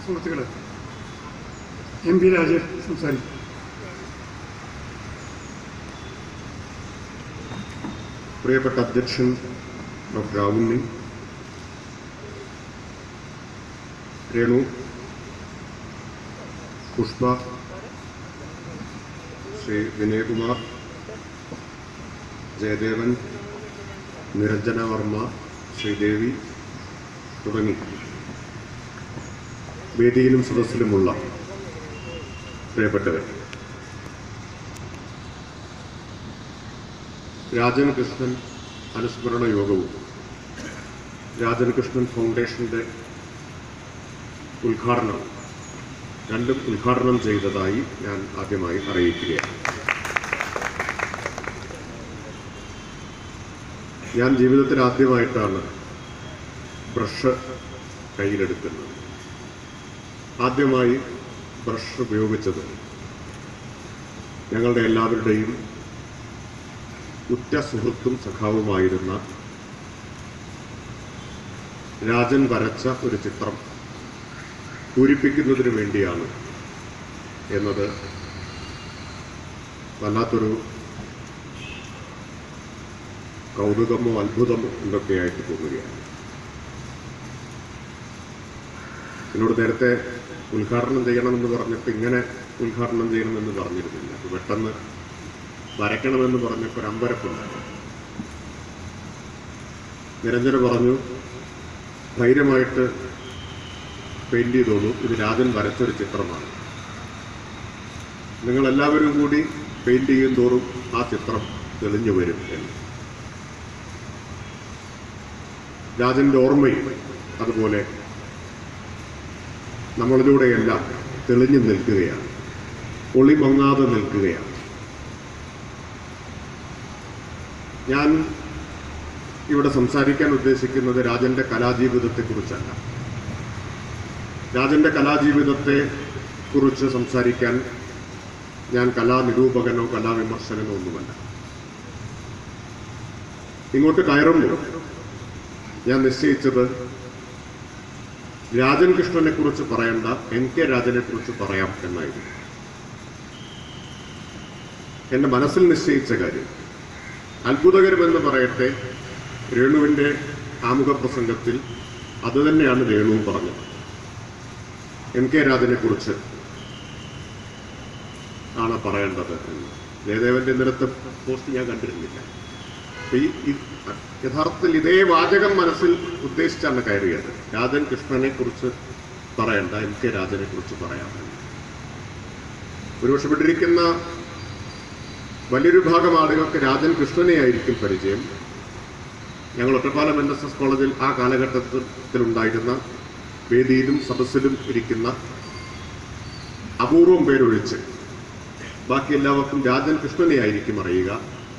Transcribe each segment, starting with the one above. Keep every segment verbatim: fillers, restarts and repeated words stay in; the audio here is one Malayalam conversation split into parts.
സുഹൃത്തുക്കളെ, എം പി രാജേഷ് സംസാരിക്കും. പ്രിയപ്പെട്ട അധ്യക്ഷൻ ഡോക്ടർ രാവുണ്ണി, രേണു, പുഷ്പ, ശ്രീ വിനയകുമാർ, ജയദേവൻ, നിരഞ്ജന വർമ്മ, ശ്രീദേവി തുടങ്ങി വേദിയിലും സദസ്സിലുമുള്ള പ്രിയപ്പെട്ടവർ, രാജൻ കൃഷ്ണൻ അനുസ്മരണ യോഗവും രാജൻ കൃഷ്ണൻ ഫൗണ്ടേഷന്റെ ഉദ്ഘാടനം രണ്ടും ഉദ്ഘാടനം ചെയ്തതായി ഞാൻ ആദ്യമായി അറിയിക്കുകയാണ്. ഞാൻ ജീവിതത്തിൽ ആദ്യമായിട്ടാണ് ബ്രഷ് കയ്യിലെടുക്കുന്നത്. ആദ്യമായി ബ്രഷ് ഉപയോഗിച്ചത് ഞങ്ങളുടെ എല്ലാവരുടെയും ഉറ്റ സുഹൃത്തും സഖാവുമായിരുന്ന രാജൻ വരച്ച ഒരു ചിത്രം പൂരിപ്പിക്കുന്നതിന് വേണ്ടിയാണ് എന്നത് വല്ലാത്തൊരു കൗതുകമോ അത്ഭുതമോ എന്തൊക്കെയായിട്ട് തോന്നുകയാണ്. എന്നോട് നേരത്തെ ഉദ്ഘാടനം ചെയ്യണമെന്ന് പറഞ്ഞപ്പോൾ ഇങ്ങനെ ഉദ്ഘാടനം ചെയ്യണമെന്ന് പറഞ്ഞിരുന്നില്ല. അത് പെട്ടെന്ന് വരയ്ക്കണമെന്ന് പറഞ്ഞപ്പോൾ ഒരു അമ്പരപ്പുണ്ടായിരുന്നു. നിരഞ്ജന പറഞ്ഞു, ധൈര്യമായിട്ട് പെയിന്റ് ചെയ്തോളൂ, ഇത് രാജൻ വരച്ചൊരു ചിത്രമാണ്. നിങ്ങളെല്ലാവരും കൂടി പെയിന്റ് ചെയ്യും തോറും ആ ചിത്രം തെളിഞ്ഞു വരും എന്ന്. രാജന്റെ ഓർമ്മയും അതുപോലെ നമ്മളിലൂടെയെല്ലാം തെളിഞ്ഞു നിൽക്കുകയാണ്, ഒളിമങ്ങാതെ നിൽക്കുകയാണ്. ഞാൻ ഇവിടെ സംസാരിക്കാൻ ഉദ്ദേശിക്കുന്നത് രാജന്റെ കലാജീവിതത്തെക്കുറിച്ചല്ല. രാജന്റെ കലാജീവിതത്തെ കുറിച്ച് സംസാരിക്കാൻ ഞാൻ കലാനിരൂപകനോ കലാവിമർശകനോ ഒന്നുമല്ല. ഇങ്ങോട്ട് കയറുമ്പോൾ ഞാൻ നിശ്ചയിച്ചത് രാജൻ കൃഷ്ണനെ കുറിച്ച് പറയണ്ട, എൻ കെ രാജനെ കുറിച്ച് പറയാം എന്നായിരുന്നു എന്റെ മനസ്സിൽ നിശ്ചയിച്ച കാര്യം. അത്ഭുതകരമെന്ന് പറയട്ടെ, രേണുവിൻ്റെ ആമുഖ പ്രസംഗത്തിൽ അതുതന്നെയാണ് രേണുവും പറഞ്ഞത്. എൻ കെ രാജനെ കുറിച്ച് ആണ് പറയേണ്ടത് എന്ന്. ജയദേവന്റെ ഇന്നലത്തെ പോസ്റ്റ് ഞാൻ കണ്ടിരുന്നില്ല. ഈ യഥാർത്ഥത്തിൽ ഇതേ വാചകം മനസ്സിൽ ഉദ്ദേശിച്ചാണ് കയറിയത്. രാജൻ കൃഷ്ണനെ കുറിച്ച് പറയണ്ട, എൻ കെ രാജനെ കുറിച്ച് പറയാമെന്ന്. ഒരുപക്ഷെ വിട്ടിരിക്കുന്ന വലിയൊരു ഭാഗം ആളുകൾക്ക് രാജൻ കൃഷ്ണനെ ആയിരിക്കും പരിചയം. ഞങ്ങൾ ഒറ്റപ്പാലം എൻ എസ് എസ് കോളേജിൽ ആ കാലഘട്ടത്തിലുണ്ടായിരുന്ന വേദിയിലും സദസ്സിലും ഇരിക്കുന്ന അപൂർവം പേരൊഴിച്ച് ബാക്കി എല്ലാവർക്കും രാജൻ കൃഷ്ണനെ ആയിരിക്കും അറിയുക.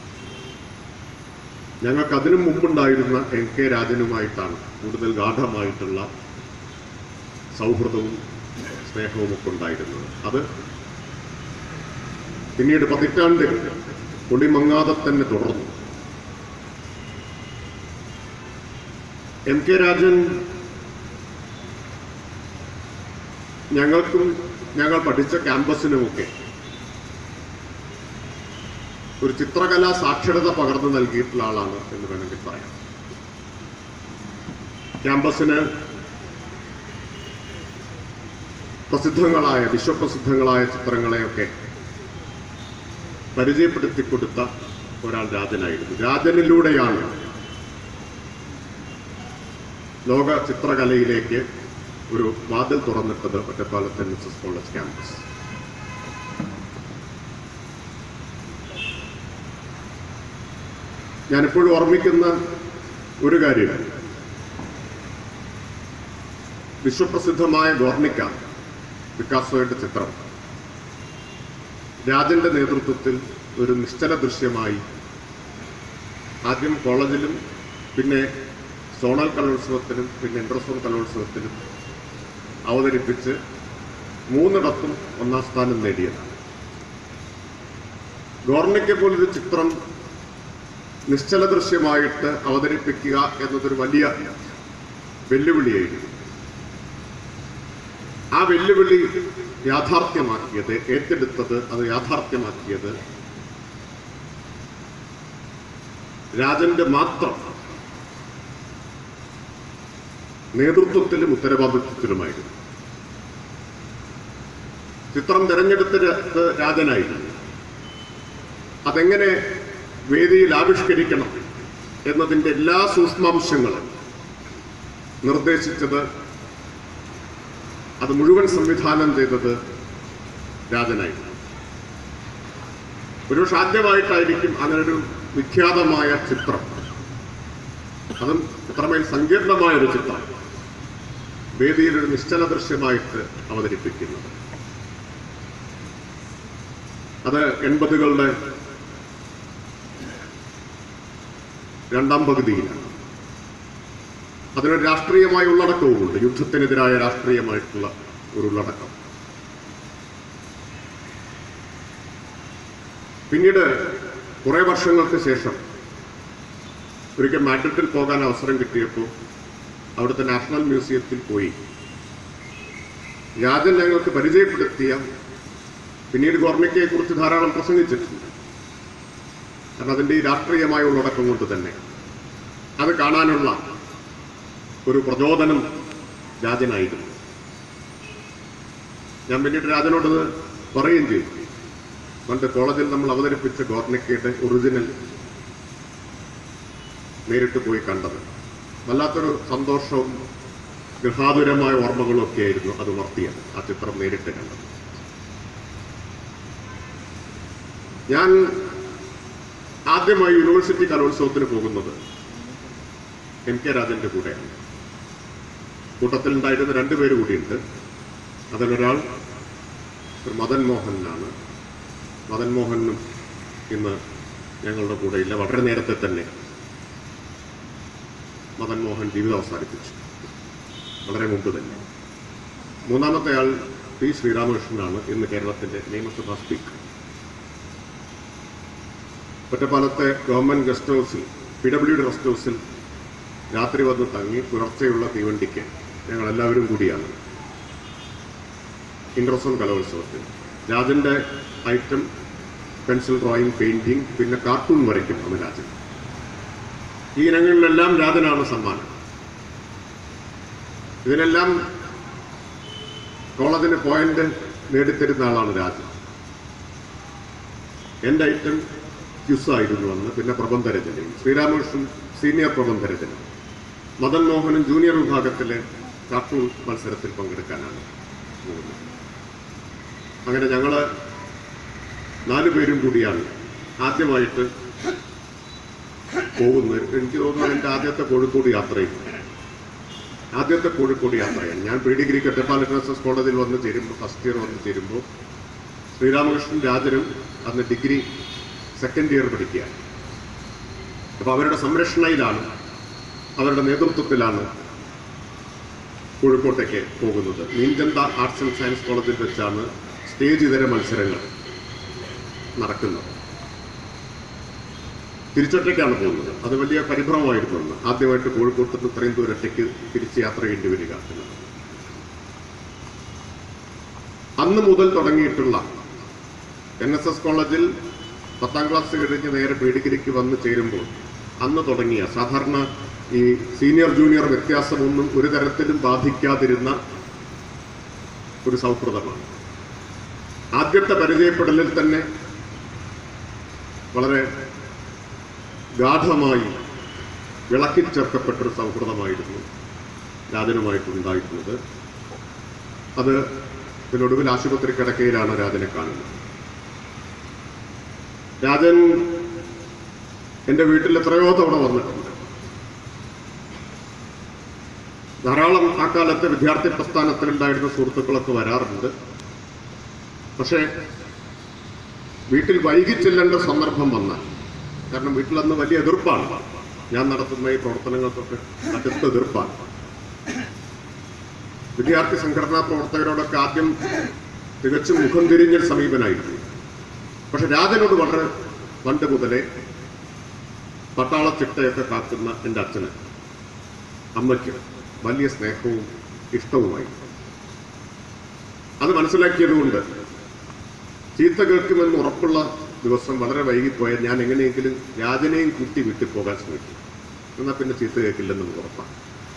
ഞങ്ങൾക്ക് അതിനു മുമ്പുണ്ടായിരുന്ന എൻ കെ രാജനുമായിട്ടാണ് കൂടുതൽ ഗാഠമായിട്ടുള്ള സൗഹൃദവും സ്നേഹവും ഒക്കെ ഉണ്ടായിരുന്നത്. അത് പിന്നീട് പതിറ്റാണ്ട് ഒളിമങ്ങാതെ തന്നെ തുടർന്നു. എൻ കെ രാജൻ ഞങ്ങൾക്കും ഞങ്ങൾ പഠിച്ച ക്യാമ്പസിനുമൊക്കെ ഒരു ചിത്രകലാ സാക്ഷരത പകർന്നു നൽകിയിട്ടുള്ള ആളാണ് എന്ന് വേണമെങ്കിൽ പറയാം. ക്യാമ്പസിന് പ്രസിദ്ധങ്ങളായ വിശ്വപ്രസിദ്ധങ്ങളായ ചിത്രങ്ങളെയൊക്കെ പരിചയപ്പെടുത്തി കൊടുത്ത ഒരാൾ രാജനായിരുന്നു. രാജനിലൂടെയാണ് ലോക ചിത്രകലയിലേക്ക് ഒരു വാതിൽ തുറന്നിട്ടത് ഒറ്റപ്പാലത്തെ N S S college campus. ഞാനിപ്പോഴും ഓർമ്മിക്കുന്ന ഒരു കാര്യം, വിശ്വപ്രസിദ്ധമായ ഗോർണിക്ക, പിക്കാസോയുടെ ചിത്രം രാജന്റെ നേതൃത്വത്തിൽ ഒരു നിശ്ചല ദൃശ്യമായി ആദ്യം കോളേജിലും പിന്നെ സോണൽ കലോത്സവത്തിലും പിന്നെ ഇന്റർസോൺ കലോത്സവത്തിലും അവതരിപ്പിച്ച് മൂന്നിടത്തും ഒന്നാം സ്ഥാനം നേടിയതാണ്. ഗോർണിക്ക പോലൊരു ചിത്രം നിശ്ചല ദൃശ്യമായിട്ട് അവതരിപ്പിക്കുക എന്നതൊരു വലിയ വെല്ലുവിളിയായിരുന്നു. ആ വെല്ലുവിളി യാഥാർത്ഥ്യമാക്കിയത്, ഏറ്റെടുത്തത്, അത് യാഥാർത്ഥ്യമാക്കിയത് രാജന്റെ മാത്രം നേതൃത്വത്തിലും ഉത്തരവാദിത്വത്തിലുമായിരുന്നു. ചിത്രം തെരഞ്ഞെടുത്തത് രാജനായിരുന്നു. അതെങ്ങനെ വേദിയിൽ ആവിഷ്കരിക്കണം എന്നതിൻ്റെ എല്ലാ സൂക്ഷ്മാംശങ്ങളും നിർദ്ദേശിച്ചത്, അത് മുഴുവൻ സംവിധാനം ചെയ്തത് രാജനായിരുന്നു. ഒരുപക്ഷെ ആദ്യമായിട്ടായിരിക്കും അങ്ങനൊരു വിഖ്യാതമായ ചിത്രം, അതും ഇത്രമേൽ സങ്കീർണമായൊരു ചിത്രം വേദിയിലൊരു നിശ്ചല ദൃശ്യമായിട്ട് അവതരിപ്പിക്കുന്നത്. അത് എൺപതുകളുടെ രണ്ടാം പകുതിയിലാണ്. അതിനൊരു രാഷ്ട്രീയമായ ഉള്ളടക്കവുമുണ്ട്, യുദ്ധത്തിനെതിരായ രാഷ്ട്രീയമായിട്ടുള്ള ഒരു ഉള്ളടക്കം. പിന്നീട് കുറെ വർഷങ്ങൾക്ക് ശേഷം ഒരിക്കൽ മാഡ്രിഡിൽ പോകാൻ അവസരം കിട്ടിയപ്പോൾ അവിടുത്തെ നാഷണൽ മ്യൂസിയത്തിൽ പോയി രാജൻ ഞങ്ങൾക്ക് പരിചയപ്പെടുത്തിയ, പിന്നീട് ഗോർണിക്കയെ കുറിച്ച് ധാരാളം പ്രസംഗിച്ചിട്ടുണ്ട്, കാരണം അതിൻ്റെ ഈ രാഷ്ട്രീയമായ ഉള്ളടക്കം കൊണ്ട് തന്നെ അത് കാണാനുള്ള ഒരു പ്രചോദനം രാജനായിരുന്നു. ഞാൻ പിന്നീട് രാജനോട് പറയുകയും ചെയ്തു, പണ്ട് കോളേജിൽ നമ്മൾ അവതരിപ്പിച്ച ഗോർണിക്കയുടെ ഒറിജിനൽ നേരിട്ട് പോയി കണ്ടത് വല്ലാത്തൊരു സന്തോഷവും ഗൃഹാതുരമായ ഓർമ്മകളും ഒക്കെ ആയിരുന്നു അത് ഉണർത്തിയത്, ആ ചിത്രം നേരിട്ട് കണ്ടത്. ഞാൻ ആദ്യമായി യൂണിവേഴ്സിറ്റി കലോത്സവത്തിന് പോകുന്നത് എം കെ രാജന്റെ കൂടെയാണ്. കൂട്ടത്തിൽ ഉണ്ടായിരുന്ന രണ്ടുപേര് കൂടിയുണ്ട്. അതിലൊരാൾ മദൻ മോഹനാണ്. മദൻ മോഹനും ഇന്ന് ഞങ്ങളുടെ കൂടെയില്ല. വളരെ നേരത്തെ തന്നെ മദൻ മോഹൻ ജീവിതം അവസാനിപ്പിച്ചു, വളരെ മുമ്പ് തന്നെ. മൂന്നാമത്തെ ആൾ പി ശ്രീരാമകൃഷ്ണനാണ്, ഇന്ന് കേരളത്തിന്റെ നിയമസഭാ സ്പീക്കർ. ഒറ്റപ്പാലത്തെ ഗവൺമെന്റ് ഗസ്റ്റ് ഹൗസിൽ, പി ഡബ്ല്യു ഡി ഗസ്റ്റ് ഹൗസിൽ രാത്രി വന്ന് തങ്ങി പുലർച്ചെയുള്ള തീവണ്ടിക്ക് ഞങ്ങളെല്ലാവരും കൂടിയാണ് ഇന്റർസോൺ കലോത്സവത്തിൽ. രാജന്റെ ഐറ്റം പെൻസിൽ ഡ്രോയിങ്, പെയിന്റിങ്, പിന്നെ കാർട്ടൂൺ വരയ്ക്കും അന്ന് രാജൻ. ഈ ഇനങ്ങളിലെല്ലാം രാജനാണ് സമ്മാനം. ഇതിനെല്ലാം കോളേജിന് പോയിന്റ് നേടിത്തരുന്ന ആളാണ് രാജൻ. എൻ്റെ ഐറ്റം ക്യുസായിരുന്നു അന്ന്, പിന്നെ പ്രബന്ധരചനയും. ശ്രീരാമകൃഷ്ണൻ സീനിയർ പ്രബന്ധരചന, മദൻ മോഹനും ജൂനിയർ വിഭാഗത്തിലെ കാർട്ടൂൺ മത്സരത്തിൽ പങ്കെടുക്കാനാണ് പോകുന്നത്. അങ്ങനെ ഞങ്ങള് നാലു പേരും കൂടിയാണ് ആദ്യമായിട്ട് പോകുന്നത്. എനിക്ക് തോന്നുന്നത് എൻ്റെ ആദ്യത്തെ കോഴിക്കോട് യാത്രയും ആദ്യത്തെ കോഴിക്കോട് യാത്രയാണ്. ഞാൻ പ്രീ ഡിഗ്രിക്ക് ഒറ്റപ്പാലം എസ് കോളേജിൽ വന്ന് ചേരുമ്പോൾ, ഫസ്റ്റ് ഇയർ വന്ന് ചേരുമ്പോൾ ശ്രീരാമകൃഷ്ണൻ രാജനും അന്ന് ഡിഗ്രി സെക്കൻഡ് ഇയർ പഠിക്കുകയാണ്. അപ്പോൾ അവരുടെ സംരക്ഷണയിലാണ്, അവരുടെ നേതൃത്വത്തിലാണ് കോഴിക്കോട്ടേക്ക് പോകുന്നത്. മീൻചന്ത ആർട്സ് ആൻഡ് സയൻസ് കോളേജിൽ വെച്ചാണ് സ്റ്റേജ് ഇതര മത്സരങ്ങൾ നടക്കുന്നത്. തിരിച്ചൊറ്റയ്ക്കാണ് പോകുന്നത്. അത് വലിയ പരിഭ്രമമായിരുന്നു. ആദ്യമായിട്ട് കോഴിക്കോട്ട് നിന്ന് ഇത്രയും ദൂരം ഒറ്റയ്ക്ക് തിരിച്ച് യാത്ര ചെയ്യേണ്ടി വരിക എന്നത്. അന്ന് മുതൽ തുടങ്ങിയിട്ടുള്ള എൻ എസ് എസ് കോളേജിൽ പത്താം ക്ലാസ് കഴിഞ്ഞ് നേരെ പ്രീ ഡിഗ്രിക്ക് വന്ന് ചേരുമ്പോൾ അന്ന് തുടങ്ങിയ, സാധാരണ ഈ സീനിയർ ജൂനിയർ വ്യത്യാസമൊന്നും ഒരു തരത്തിലും ബാധിക്കാതിരുന്ന ഒരു സൗഹൃദമാണ്. ആദ്യത്തെ പരിചയപ്പെടലിൽ തന്നെ വളരെ ഗാഠമായി വിളക്കിൽ ചേർക്കപ്പെട്ടൊരു സൗഹൃദമായിരുന്നു രാജനുമായിട്ടുണ്ടായിരുന്നത്. അത് ഇതിനൊടുവിൽ ആശുപത്രി കിടക്കയിലാണ് രാജനെ കാണുന്നത്. രാജൻ എൻ്റെ വീട്ടിൽ എത്രയോ തവണ വന്നിട്ടുണ്ട്. ധാരാളം ആ കാലത്ത് വിദ്യാർത്ഥി പ്രസ്ഥാനത്തിലുണ്ടായിരുന്ന സുഹൃത്തുക്കളൊക്കെ വരാറുണ്ട്. പക്ഷേ വീട്ടിൽ വൈകി ചെല്ലേണ്ട സന്ദർഭം വന്നാൽ, കാരണം വീട്ടിലന്ന് വലിയ എതിർപ്പാണ്, ഞാൻ നടത്തുന്ന ഈ പ്രവർത്തനങ്ങൾക്കൊക്കെ അടുത്ത എതിർപ്പാണ്. വിദ്യാർത്ഥി സംഘടനാ പ്രവർത്തകരോടൊക്കെ ആദ്യം തികച്ചും മുഖം തിരിഞ്ഞ സമീപനായിരുന്നു. പക്ഷെ രാജനോട് വളരെ പണ്ട് മുതലേ പട്ടാളച്ചിട്ടയൊക്കെ കാക്കുന്ന എൻ്റെ അച്ഛന്, അമ്മയ്ക്ക് വലിയ സ്നേഹവും ഇഷ്ടവുമായി. അത് മനസ്സിലാക്കിയതുകൊണ്ട് ചീത്ത കേൾക്കുമെന്ന് ഉറപ്പുള്ള ദിവസം വളരെ വൈകിപ്പോയാൽ ഞാൻ എങ്ങനെയെങ്കിലും രാജനെയും കൂട്ടി വിട്ടു പോകാൻ ശ്രമിക്കും. എന്നാൽ പിന്നെ ചീത്ത കേൾക്കില്ലെന്ന് നമുക്ക് ഉറപ്പാണ്.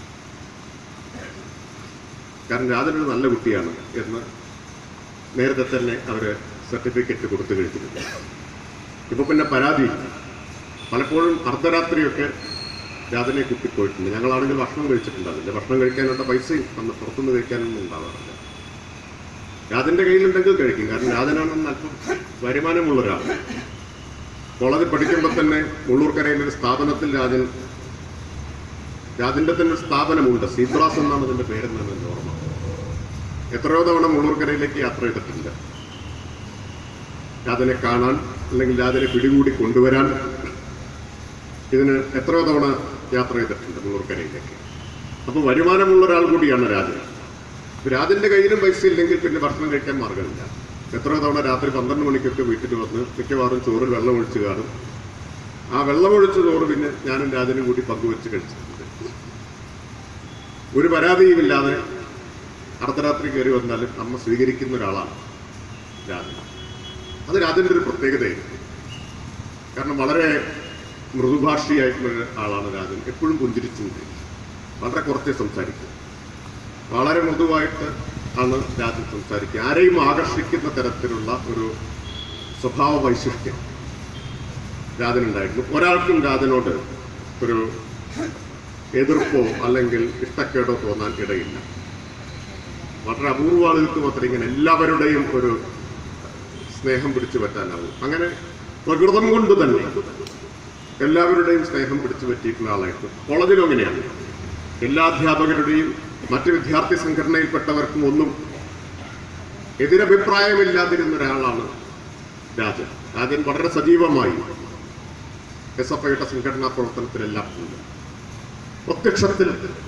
കാരണം രാജനൊരു നല്ല കുട്ടിയാണ് എന്ന് നേരത്തെ തന്നെ അവർ സർട്ടിഫിക്കറ്റ് കൊടുത്തു കഴിഞ്ഞിട്ടുണ്ട്. ഇപ്പൊ പിന്നെ പരാതി പലപ്പോഴും അർദ്ധരാത്രിയൊക്കെ രാജനെ കുട്ടിപ്പോയിട്ടുണ്ട്. ഞങ്ങളാണെങ്കിൽ ഭക്ഷണം കഴിച്ചിട്ടുണ്ടാവില്ല. ഭക്ഷണം കഴിക്കാനുള്ള പൈസയും അന്ന് പുറത്തുനിന്ന് കഴിക്കാനൊന്നും ഉണ്ടാവാറില്ല. രാജന്റെ കയ്യിലുണ്ടെങ്കിൽ കഴിക്കും. കാരണം രാജനാണെന്ന് അല്പം വരുമാനമുള്ള ഒരാൾ. കോളേജിൽ പഠിക്കുമ്പോൾ തന്നെ മുള്ളൂർക്കരയിലൊരു സ്ഥാപനത്തിൽ രാജൻ രാജന്റെ തന്നെ ഒരു സ്ഥാപനമുണ്ട്. സീബ്രാസ് എന്നാണ് അതിന്റെ പേരെന്നാണ് എൻ്റെ ഓർമ്മ. എത്രയോ തവണ മുള്ളൂർക്കരയിലേക്ക് യാത്ര ചെയ്തിട്ടുണ്ട്. രാജനെ കാണാൻ അല്ലെങ്കിൽ രാജനെ പിടികൂടി കൊണ്ടുവരാൻ ഇതിന് എത്രയോ തവണ യാത്ര ചെയ്തിട്ടുണ്ട് മുള്ളൂർക്കരയിലേക്ക്. അപ്പോൾ വരുമാനമുള്ള ഒരാൾ കൂടിയാണ് രാജൻ. രാജന്റെ കയ്യിലും പൈസ ഇല്ലെങ്കിൽ പിന്നെ ഭക്ഷണം കഴിക്കാൻ മാർഗമില്ല. എത്രയോ തവണ രാത്രി പന്ത്രണ്ട് മണിക്കൊക്കെ വീട്ടിൽ വന്ന് മിക്കവാറും ചോറിൽ വെള്ളം ഒഴിച്ച് കാണും. ആ വെള്ളമൊഴിച്ച ചോറ് പിന്നെ ഞാനും രാജനും കൂടി പങ്കുവെച്ച് കഴിച്ചിട്ടുണ്ട്. ഒരു പരാതിയുമില്ലാതെ അർദ്ധരാത്രി കയറി വന്നാലും അമ്മ സ്വീകരിക്കുന്ന ഒരാളാണ് രാജൻ. അത് രാജന്റെ ഒരു പ്രത്യേകതയായിരുന്നു. കാരണം വളരെ മൃദുഭാഷിയായിട്ടുള്ള ആളാണ് രാജൻ. എപ്പോഴും പുഞ്ചിരിച്ചുകൊണ്ട് വളരെ കുറച്ചേ സംസാരിക്കും. വളരെ മൃദുവായിട്ട് ആണ് രാജൻ സംസാരിക്കുക. ആരെയും ആകർഷിക്കുന്ന തരത്തിലുള്ള ഒരു സ്വഭാവ വൈശിഷ്ട്യം രാജനുണ്ടായിരുന്നു. ഒരാൾക്കും രാജനോട് ഒരു എതിർപ്പോ അല്ലെങ്കിൽ ഇഷ്ടക്കേടോ തോന്നാൻ ഇടയില്ല. വളരെ അപൂർവ ആളുകൾക്ക് മാത്രമേ ഇങ്ങനെ എല്ലാവരുടെയും ഒരു സ്നേഹം പിടിച്ചു പറ്റാനാവും. അങ്ങനെ പ്രകൃതം കൊണ്ട് തന്നെ എല്ലാവരുടെയും സ്നേഹം പിടിച്ചു പറ്റിയിട്ടുള്ള ആളായിട്ട് കോളേജിലും അങ്ങനെയാണ്. എല്ലാ അധ്യാപകരുടെയും മറ്റ് വിദ്യാർത്ഥി സംഘടനയിൽപ്പെട്ടവർക്കും ഒന്നും എതിരഭിപ്രായമില്ലാതിരുന്ന ഒരാളാണ് രാജൻ. രാജൻ വളരെ സജീവമായി എസ് എഫ് ഐയുടെ സംഘടനാ പ്രവർത്തനത്തിലെല്ലാം ഉണ്ട്. പ്രത്യക്ഷത്തിൽ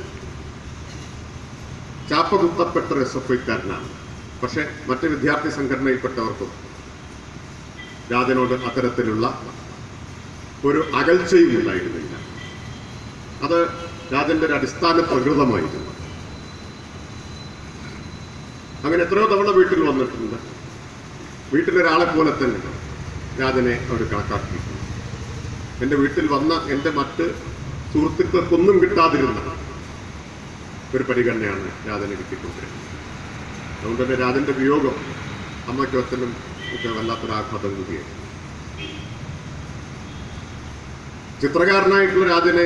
ചാപ്പകുത്തപ്പെട്ട ഒരു എസ് എഫ് ഐക്കാരനാണ്. പക്ഷെ മറ്റ് വിദ്യാർത്ഥി സംഘടനയിൽപ്പെട്ടവർക്കും രാജനോട് അത്തരത്തിലുള്ള ഒരു അകൽച്ചയും ഉണ്ടായിരുന്നില്ല. അത് രാജന്റെ ഒരു അടിസ്ഥാന പ്രകൃതമായിരുന്നു. അങ്ങനെ എത്രയോ തവണ വീട്ടിൽ വന്നിട്ടുണ്ട്. വീട്ടിലൊരാളെ പോലെ തന്നെ രാജനെ അവർ കണക്കാക്കിയിട്ടുണ്ട്. എൻ്റെ വീട്ടിൽ വന്ന എൻ്റെ മറ്റ് സുഹൃത്തുക്കൾക്കൊന്നും കിട്ടാതിരുന്ന ഒരു പരിഗണനയാണ് രാജന് കിട്ടിക്കൊണ്ടിരുന്നത്. അതുകൊണ്ട് തന്നെ രാജന്റെ വിയോഗം അമ്മയ്ക്കും അച്ഛനും ഒക്കെ വല്ലാത്തൊരാഘാതം കൂടിയായി. ചിത്രകാരനായിട്ടുള്ള രാജനെ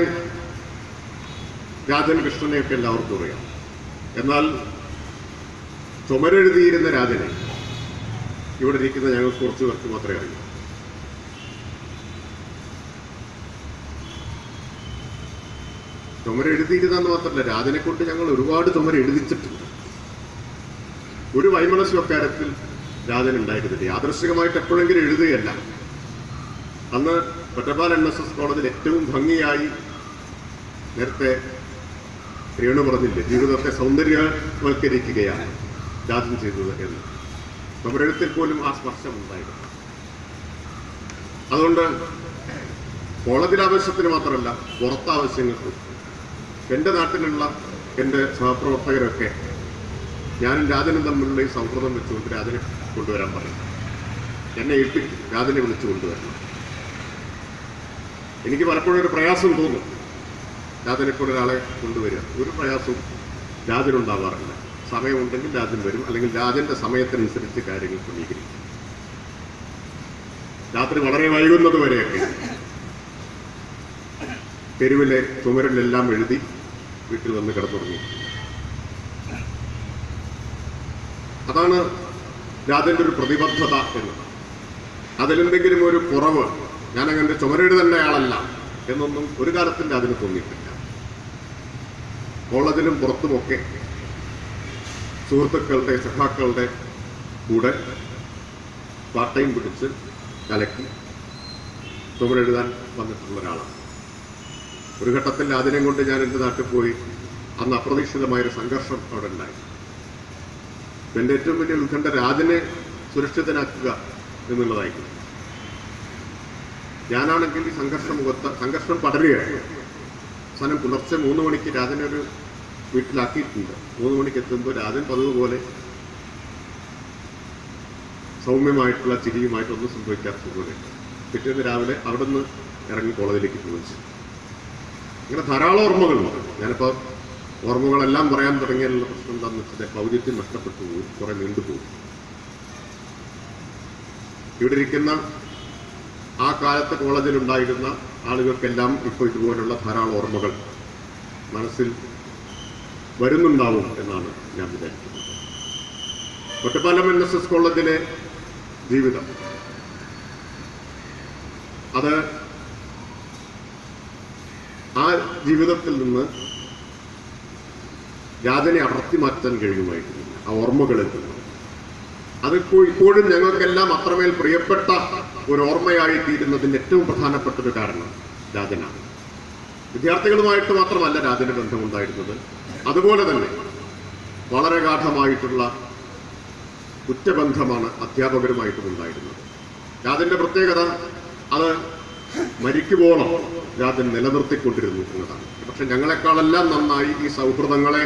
രാജൻ കൃഷ്ണനെയൊക്കെ എല്ലാവർക്കും അറിയാം. എന്നാൽ ചുമരെഴുതിയിരുന്ന രാജനെ ഇവിടെ ഇരിക്കുന്ന ഞങ്ങൾക്ക് കുറച്ചു പേർക്ക് മാത്രമേ അറിയൂ. ചുമരെഴുതിയിരുന്നെന്ന് മാത്രമല്ല, രാജനെ കൊണ്ട് ഞങ്ങൾ ഒരുപാട് ചുമരെഴുതിച്ചിട്ടുണ്ട്. ഒരു വൈമനസ്സും അക്കാര്യത്തിൽ രാജൻ ഉണ്ടായിരുന്നില്ല. യാദൃശ്ചികമായിട്ട് എപ്പോഴെങ്കിലും എഴുതുകയല്ല. അന്ന് ഒറ്റപ്പാലം എൻ എസ് എസ് കോളേജിൽ ഏറ്റവും ഭംഗിയായി നേരത്തെ രേണു പറഞ്ഞില്ലേ, ജീവിതത്തെ സൗന്ദര്യവൽക്കരിക്കുകയാണ് രാജൻ ചെയ്തത് എന്ന്. ചുമരെഴുത്തിൽ പോലും ആ സ്പർശം ഉണ്ടായിരുന്നു. അതുകൊണ്ട് കോളേജിൽ ആവശ്യത്തിന് മാത്രമല്ല, പുറത്താവശ്യങ്ങൾക്കും എൻ്റെ നാട്ടിലുള്ള എൻ്റെ സഹപ്രവർത്തകരൊക്കെ ഞാനും രാജനും തമ്മിലുള്ള ഈ സൗഹൃദം വെച്ചുകൊണ്ട് രാജനെ കൊണ്ടുവരാൻ പറയും. എന്നെ ഏൽപ്പിക്കും, രാജനെ വിളിച്ചു കൊണ്ടുവരണം. എനിക്ക് പലപ്പോഴും ഒരു പ്രയാസം തോന്നും രാജനെക്കൊണ്ട് ഒരാളെ കൊണ്ടുവരിക. ഒരു പ്രയാസവും രാജനുണ്ടാവാറില്ല. സമയമുണ്ടെങ്കിൽ രാജൻ വരും, അല്ലെങ്കിൽ രാജന്റെ സമയത്തിനനുസരിച്ച് കാര്യങ്ങൾ ക്രമീകരിക്കും. രാത്രി വളരെ വൈകുന്നത് വരെയൊക്കെ തെരുവിലെ ചുമരിലെല്ലാം എഴുതി വീട്ടിൽ വന്ന് കിടന്നുറങ്ങി. അതാണ് രാജന്റെ ഒരു പ്രതിബദ്ധത എന്നത്. അതിലെന്തെങ്കിലും ഒരു കുറവ്, ഞാനങ്ങനെ ചുമരെഴുതേണ്ട ആളല്ല എന്നൊന്നും ഒരു കാലത്തിൽ രാജന് തോന്നിയിട്ടില്ല. കോളേജിലും പുറത്തുമൊക്കെ സുഹൃത്തുക്കളുടെ സഖാക്കളുടെ കൂടെ പാർട്ട് ടൈം പിടിച്ച് കലക്കി ചുമരെഴുതാൻ വന്നിട്ടുള്ള ഒരാളാണ്. ഒരു ഘട്ടത്തിൽ അതിനെ കൊണ്ട് ഞാൻ എൻ്റെ നാട്ടിൽ പോയി. അന്ന് അപ്രതീക്ഷിതമായൊരു സംഘർഷം അവിടെ ഉണ്ടായി. എൻ്റെ ഏറ്റവും വലിയ ഉത്കണ്ഠ രാജനെ സുരക്ഷിതനാക്കുക എന്നുള്ളതായിരുന്നു. ഞാനാണെങ്കിൽ ഈ സംഘർഷ മുഖത്ത് സംഘർഷം പടരുകയാണ്. അവസാനം പുലർച്ചെ മൂന്ന് മണിക്ക് രാജനൊരു വീട്ടിലാക്കിയിട്ടുണ്ട്. മൂന്ന് മണിക്ക് എത്തുമ്പോൾ രാജൻ പതിവ് പോലെ സൗമ്യമായിട്ടുള്ള ചിരിയുമായിട്ടൊന്നും സംഭവിക്കാത്തതുപോലെ പിറ്റേന്ന് രാവിലെ അവിടെ നിന്ന് ഇറങ്ങി കോളേജിലേക്ക് ചോദിച്ചു. ഇങ്ങനെ ധാരാളം ഓർമ്മകളുണ്ട്. ഞാനിപ്പോൾ ഓർമ്മകളെല്ലാം പറയാൻ തുടങ്ങിയാലുള്ള പ്രശ്നം എന്താണെന്ന് വെച്ചാൽ പൗര്യത്യം നഷ്ടപ്പെട്ടു പോകും, കുറെ നീണ്ടുപോകും. ഇവിടെ ഇരിക്കുന്ന ആ കാലത്ത് കോളേജിലുണ്ടായിരുന്ന ആളുകൾക്കെല്ലാം ഇപ്പോൾ ഇതുപോലുള്ള ധാരാളം ഓർമ്മകൾ മനസ്സിൽ വരുന്നുണ്ടാവും എന്നാണ് ഞാൻ വിചാരിക്കുന്നത്. ഒറ്റപ്പാലം എൻ എസ് എസ് കോളേജിലെ ജീവിതം അത് ആ ജീവിതത്തിൽ നിന്ന് രാജനെ അടർത്തി മാറ്റാൻ കഴിയുമായിരുന്നു. ആ ഓർമ്മകളിൽ നിന്ന് അത് ഇപ്പോഴും ഞങ്ങൾക്കെല്ലാം അത്രമേൽ പ്രിയപ്പെട്ട ഒരു ഓർമ്മയായി തീരുന്നതിൻ്റെ ഏറ്റവും പ്രധാനപ്പെട്ട ഒരു കാരണം രാജനാണ്. വിദ്യാർത്ഥികളുമായിട്ട് മാത്രമല്ല രാജന് ബന്ധമുണ്ടായിരുന്നത്, അതുപോലെ തന്നെ വളരെ ഗാഠമായിട്ടുള്ള കുറ്റബന്ധമാണ് അധ്യാപകരുമായിട്ടും ഉണ്ടായിരുന്നത്. രാജന്റെ പ്രത്യേകത അത് മരിക്കുവോളം രാജൻ നിലനിർത്തിക്കൊണ്ടിരുന്നു എന്നതാണ്. പക്ഷെ ഞങ്ങളെക്കാളെല്ലാം നന്നായി ഈ സൗഹൃദങ്ങളെ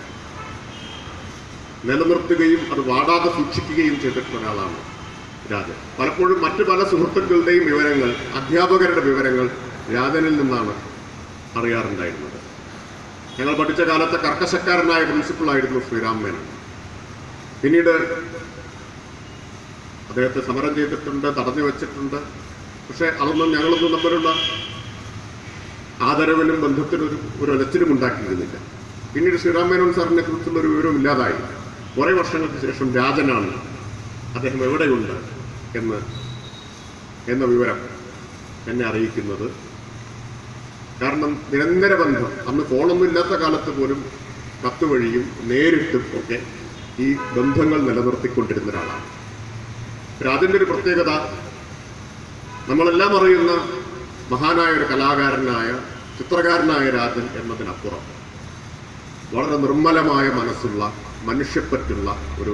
നിലനിർത്തുകയും അത് വാടാതെ സൂക്ഷിക്കുകയും ചെയ്തിട്ടുള്ള ഒരാളാണ് രാജൻ. പലപ്പോഴും മറ്റു പല സുഹൃത്തുക്കളുടെയും വിവരങ്ങൾ, അധ്യാപകരുടെ വിവരങ്ങൾ രാജനിൽ നിന്നാണ് അറിയാറുണ്ടായിരുന്നത്. ഞങ്ങൾ പഠിച്ച കാലത്തെ കർക്കശക്കാരനായ പ്രിൻസിപ്പളായിരുന്നു ശ്രീരാമൻ. പിന്നീട് അദ്ദേഹത്തെ സമരം ചെയ്തിട്ടുണ്ട്, തടഞ്ഞു വെച്ചിട്ടുണ്ട്. പക്ഷെ അതൊന്നും ഞങ്ങളൊന്നും തമ്മിലുള്ള ആദരവിനും ബന്ധത്തിനൊരു ഒരു അലച്ചിലും ഉണ്ടാക്കിയിരുന്നില്ല. പിന്നീട് ശ്രീരാമേനോൻ സാറിനെ കുറിച്ചുള്ള ഒരു വിവരവും ഇല്ലാതായി. കുറെ വർഷങ്ങൾക്ക് ശേഷം രാജനാണ് അദ്ദേഹം എവിടെയുണ്ട് എന്ന് എന്ന വിവരം എന്നെ അറിയിക്കുന്നത്. കാരണം നിരന്തര ബന്ധം, അന്ന് ഫോണൊന്നും ഇല്ലാത്ത കാലത്ത് പോലും കത്ത് വഴിയും നേരിട്ടും ഒക്കെ ഈ ബന്ധങ്ങൾ നിലനിർത്തിക്കൊണ്ടിരുന്ന ഒരാളാണ്. രാജന്റെ ഒരു പ്രത്യേകത, നമ്മളെല്ലാം അറിയുന്ന മഹാനായ ഒരു കലാകാരനായ ചിത്രകാരനായ രാജൻ എന്നതിനപ്പുറം വളരെ നിർമ്മലമായ മനസ്സുള്ള, മനുഷ്യപ്പറ്റുള്ള ഒരു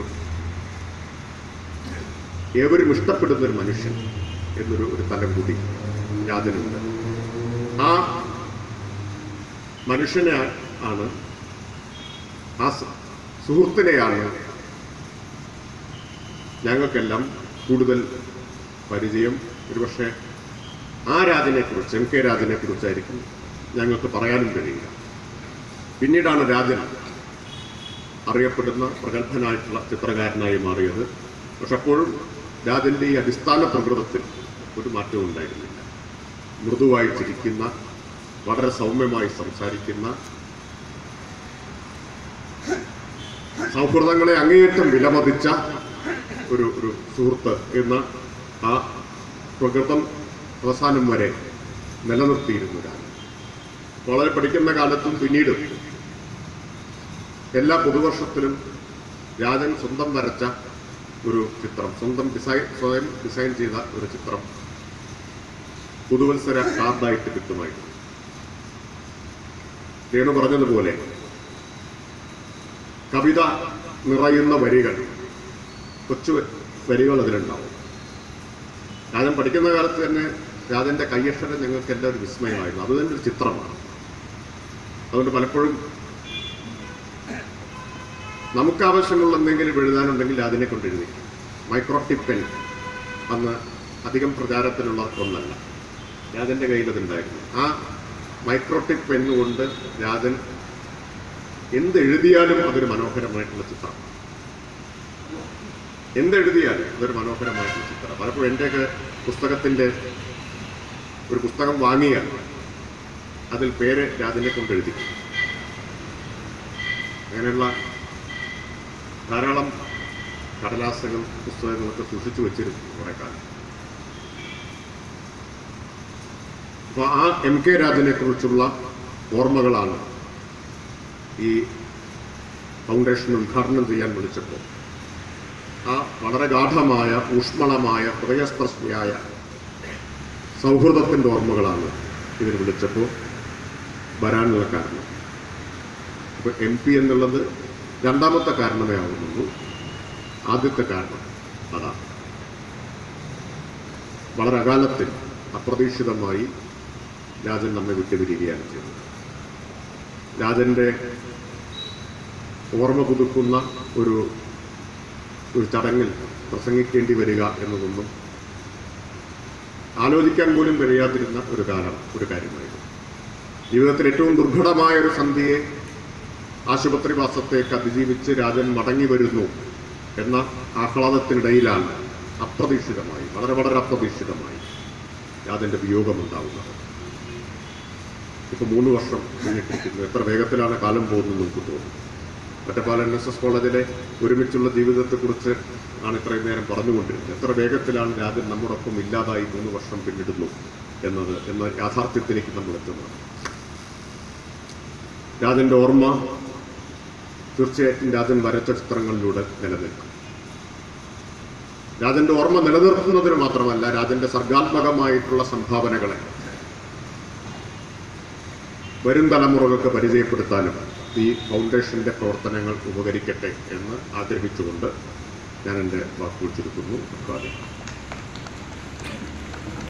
ഏവരും ഇഷ്ടപ്പെടുന്ന ഒരു മനുഷ്യൻ എന്നൊരു ഒരു തലം കൂടി രാജനുണ്ട്. ആ മനുഷ്യനെ ആണ്, ആ സുഹൃത്തിനെയാണ് ഞങ്ങൾക്കെല്ലാം കൂടുതൽ പരിചയം. ഒരുപക്ഷെ ആ രാജനെ കുറിച്ച്, എം കെ രാജനെ കുറിച്ചായിരിക്കും ഞങ്ങൾക്ക് പറയാനും കഴിയില്ല. പിന്നീടാണ് രാജൻ അറിയപ്പെടുന്ന പ്രഗത്ഭനായിട്ടുള്ള ചിത്രകാരനായി മാറിയത്. പക്ഷെ അപ്പോഴും രാജന്റെ ഈ അടിസ്ഥാന പ്രകൃതത്തിൽ ഒരു മാറ്റവും ഉണ്ടായിരുന്നില്ല. മൃദുവായി ചിരിക്കുന്ന, വളരെ സൗമ്യമായി സംസാരിക്കുന്ന, സൗഹൃദങ്ങളെ അങ്ങേയറ്റം വിലമതിച്ച ഒരു ഒരു സുഹൃത്ത് എന്ന ആ പ്രകൃതം അവസാനം വരെ നിലനിർത്തിയിരുന്നു രാജൻ. വളരെ പഠിക്കുന്ന കാലത്തും പിന്നീടും എല്ലാ പുതുവർഷത്തിലും രാജൻ സ്വന്തം വരച്ച ഒരു ചിത്രം, സ്വന്തം ഡിസൈൻ സ്വയം ഡിസൈൻ ചെയ്ത ഒരു ചിത്രം പുതുവത്സര കാർഡായിട്ട് കിട്ടുമായിരുന്നു. രേണു പറഞ്ഞതുപോലെ കവിത നിറയുന്ന വരികൾ, കൊച്ചു വരികൾ അതിലുണ്ടാവും. രാജൻ പഠിക്കുന്ന കാലത്ത് തന്നെ രാജന്റെ കയ്യക്ഷരം ഞങ്ങൾക്ക് എല്ലാം ഒരു വിസ്മയമായിരുന്നു. അത് തന്നെ ഒരു ചിത്രമാണ്. അതുകൊണ്ട് പലപ്പോഴും നമുക്ക് ആവശ്യമുള്ള എന്തെങ്കിലും എഴുതാനുണ്ടെങ്കിൽ അതിനെ കൊണ്ട് എഴുതിക്കും. മൈക്രോട്ടിക് പെൻ അന്ന് അധികം പ്രചാരത്തിലുള്ള ഒന്നല്ല. രാജന്റെ കയ്യിൽ അതുണ്ടായിരുന്നു. ആ മൈക്രോട്ടിക് പെന്നുകൊണ്ട് രാജൻ എന്തെഴുതിയാലും അതൊരു മനോഹരമായിട്ടുള്ള ചിത്രം. എന്തെഴുതിയാലും അതൊരു മനോഹരമായിട്ടുള്ള ചിത്രം. പലപ്പോഴും എൻ്റെയൊക്കെ പുസ്തകത്തിൻ്റെ ഒരു പുസ്തകം വാങ്ങിയാൽ അതിൽ പേര് രാജനെ കൊണ്ട് എഴുതി. അങ്ങനെയുള്ള ധാരാളം കടലാസുകൾ, പുസ്തകങ്ങളൊക്കെ സൂക്ഷിച്ചു വെച്ചിരുന്നു കുറെ കാലം. അപ്പോൾ ആ എം കെ രാജനെ കുറിച്ചുള്ള ഓർമ്മകളാണ് ഈ ഫൗണ്ടേഷൻ ഉദ്ഘാടനം ചെയ്യാൻ വിളിച്ചപ്പോൾ ആ വളരെ ഗാഠമായ, ഊഷ്മളമായ, ഹൃദയസ്പർശിയായ സൗഹൃദത്തിൻ്റെ ഓർമ്മകളാണ് ഇതിന് വിളിച്ചപ്പോൾ വരാനുള്ള കാരണം. ഇപ്പോൾ എം പി എന്നുള്ളത് രണ്ടാമത്തെ കാരണമേ ആവുന്നുള്ളൂ. ആദ്യത്തെ കാരണം അതാണ്. വളരെ അകാലത്തിൽ അപ്രതീക്ഷിതമായി രാജൻ നമ്മെ വിട്ടുപിരിയുകയാണ് ചെയ്തത്. രാജൻ്റെ ഓർമ്മ പുതുക്കുന്ന ഒരു ഒരു ചടങ്ങിൽ പ്രസംഗിക്കേണ്ടി വരിക എന്നതൊന്നും ആലോചിക്കാൻ പോലും കഴിയാതിരുന്ന ഒരു കാലം ഒരു കാര്യമായിരുന്നു. ജീവിതത്തിൽ ഏറ്റവും ദുർഘടമായ ഒരു സന്ധ്യയെ ആശുപത്രിവാസത്തേക്ക് അതിജീവിച്ച് രാജൻ മടങ്ങി വരുന്നു എന്ന ആഹ്ലാദത്തിനിടയിലാണ് അപ്രതീക്ഷിതമായി, വളരെ വളരെ അപ്രതീക്ഷിതമായി രാജൻ്റെ വിയോഗമുണ്ടാവുന്നത്. ഇപ്പൊ മൂന്ന് വർഷം കഴിഞ്ഞിട്ടിരിക്കുന്നു. എത്ര വേഗത്തിലാണ് കാലം പോകുന്നത് നമുക്ക് തോന്നുന്നു. ഒറ്റപ്പാലം എൻ എസ് എസ് കോളേജിലെ ഒരുമിച്ചുള്ള ജീവിതത്തെക്കുറിച്ച് ആണ് ഇത്രയും നേരം പറഞ്ഞുകൊണ്ടിരുന്നത്. എത്ര വേഗത്തിലാണ് രാജൻ നമ്മോടൊപ്പം ഇല്ലാതായി മൂന്ന് വർഷം പിന്നിടുന്നു എന്നത് എന്ന യാഥാർത്ഥ്യത്തിലേക്ക് നമ്മൾ എത്തുന്നത്. രാജൻ്റെ ഓർമ്മ തീർച്ചയായിട്ടും രാജൻ വരച്ച ചിത്രങ്ങളിലൂടെ നിലനിൽക്കും. രാജൻ്റെ ഓർമ്മ നിലനിർത്തുന്നതിന് മാത്രമല്ല, രാജൻ്റെ സർഗാത്മകമായിട്ടുള്ള സംഭാവനകളെ വരും തലമുറകൾക്ക് പരിചയപ്പെടുത്താനും ഈ ഫൗണ്ടേഷൻ്റെ പ്രവർത്തനങ്ങൾ ഉപകരിക്കട്ടെ എന്ന് ആഗ്രഹിച്ചുകൊണ്ട് ഞാൻ എൻ്റെ വാക്കുകൾ ചുരുക്കുന്നു.